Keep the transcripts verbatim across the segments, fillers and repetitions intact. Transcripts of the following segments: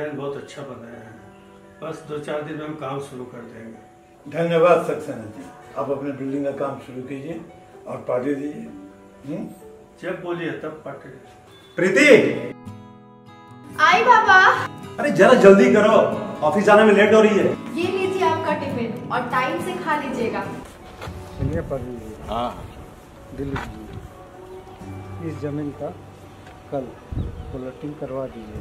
Design बहुत अच्छा बनाया है। बस दो चार दिन में हम काम शुरू कर देंगे। धन्यवाद सक्सेना जी, आप अपने बिल्डिंग का काम शुरू कीजिए और पार्टी दीजिए। जब बोलिए तब पार्टी। प्रीति, आई बाबा। अरे जरा जल्दी करो, ऑफिस जाने में लेट हो रही है। ये लीजिए आपका टिफिन और टाइम से खा लीजिएगा। सुनिए परवीन जी, हाँ दिलीप जी, इस जमीन का कल प्लॉटिंग करवा दीजिए।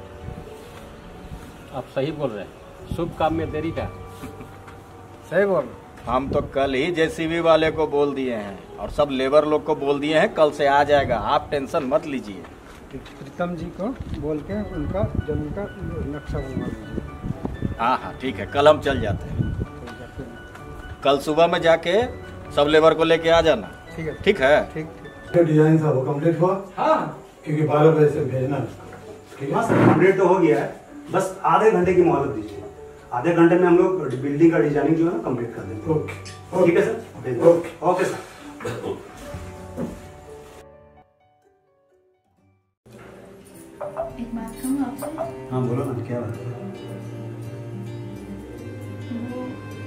आप सही बोल रहे हैं, शुभ काम में देरी का। सही बोल। हम तो कल ही जेसीबी वाले को बोल दिए हैं और सब लेबर लोग को बोल दिए हैं, कल से आ जाएगा, आप टेंशन मत लीजिए। प्रीतम जी को बोल के उनका जमीन का नक्शा बनवा दीजिए। हाँ हाँ ठीक है, कल हम चल जाते हैं। कल सुबह में जाके सब लेबर को लेके आ जाना। ठीक है ठीक है। ठीक ठीक। डिजाइन था वो कंप्लीट हुआ? हाँ क्योंकि बारह बजे से भेजना है। ठीक हाँ है सर, कंप्लीट तो हो गया है, बस आधे घंटे की मोहलत दीजिए। आधे घंटे में हम लोग बिल्डिंग का डिजाइनिंग जो है ना कंप्लीट कर देंगे। ओके ठीक है सर। Okay okay sir. एक बात कहूँ आपसे? हाँ बोलो ना, क्या बात है? वो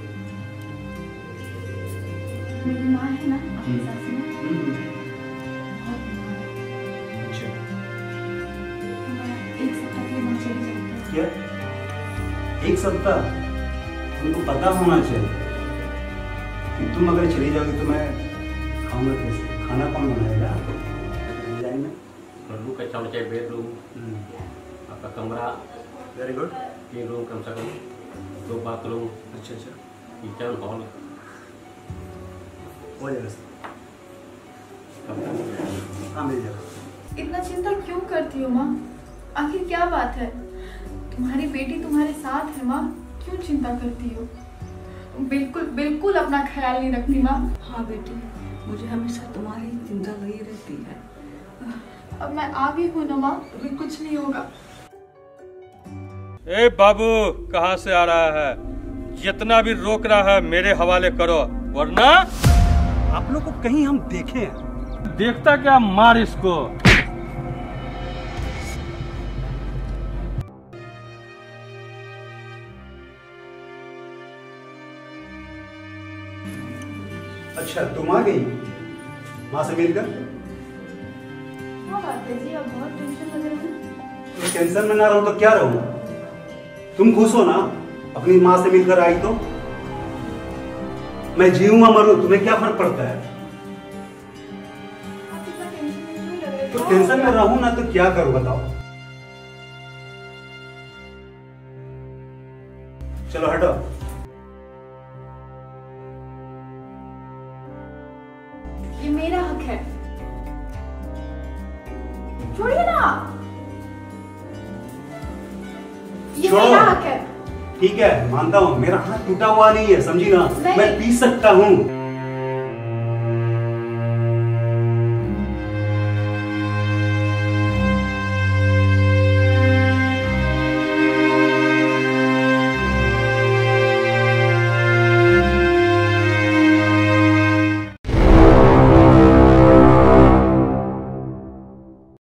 मेरी माँ है ना, आपकी सास माँ, बहुत बीमार है। अच्छा, मैं एक सप्ताह के लिए वहाँ चली जाती हूँ। क्या एक सप्ताह? तुमको पता होना चाहिए कि तुम अगर चली जाओगी तो मैं खाऊंगा कैसे? खाना कौन बनाएगा डिजाइन में? रूम का चाउन चाहिए, बेडरूम, आपका कमरा, वेरी गुड। तीन रूम कम से कम, दो बाथरूम, अच्छा अच्छा, किचन हॉल। हो जाएगा सर। हाँ मिल जाएगा। इतना चिंता क्यों करती हो माँ? आखिर क्या बात है? तुम्हारी बेटी तुम्हारे साथ है माँ, क्यों चिंता करती हो? बिल्कुल बिल्कुल अपना ख्याल नहीं रखती माँ। हाँ बेटी, मुझे हमेशा तुम्हारी चिंता लगी रहती है। अब मैं आ गई हूँ ना माँ, तुम्हें कुछ नहीं होगा। ए बाबू, कहाँ से आ रहा है? जितना भी रोक रहा है मेरे हवाले करो, वरना आप लोग को कहीं हम देखे हैं? देखता क्या, मार इसको। अच्छा तुम आ गई माँ से मिलकर? क्या बात है जी, आप बहुत टेंशन लग रही है। टेंशन में ना रहूं तो क्या रहूं? तुम खुश हो ना अपनी माँ से मिलकर आई तो? मैं जीऊंगा मरूं, तुम्हें क्या फर्क पड़ता है? आप इतना टेंशन में क्यों लग रहे हो? तो टेंशन में रहूं ना तो क्या करूं बताओ? चलो हटो। ये मेरा हक है, छोड़िए ना। ये छोड़ो। मेरा हक है। ठीक है मानता हूँ, मेरा हाथ टूटा हुआ नहीं है, समझी ना? नहीं। मैं पी सकता हूँ।